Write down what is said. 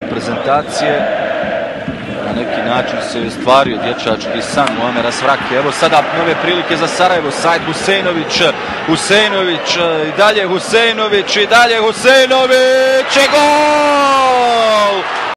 reprezentacije. Na neki način se ostvario dječački san Muamera Svrake. Evo sada nove prilike za Sarajevo. Said Husejnović, i dalje Husejnović, i gol!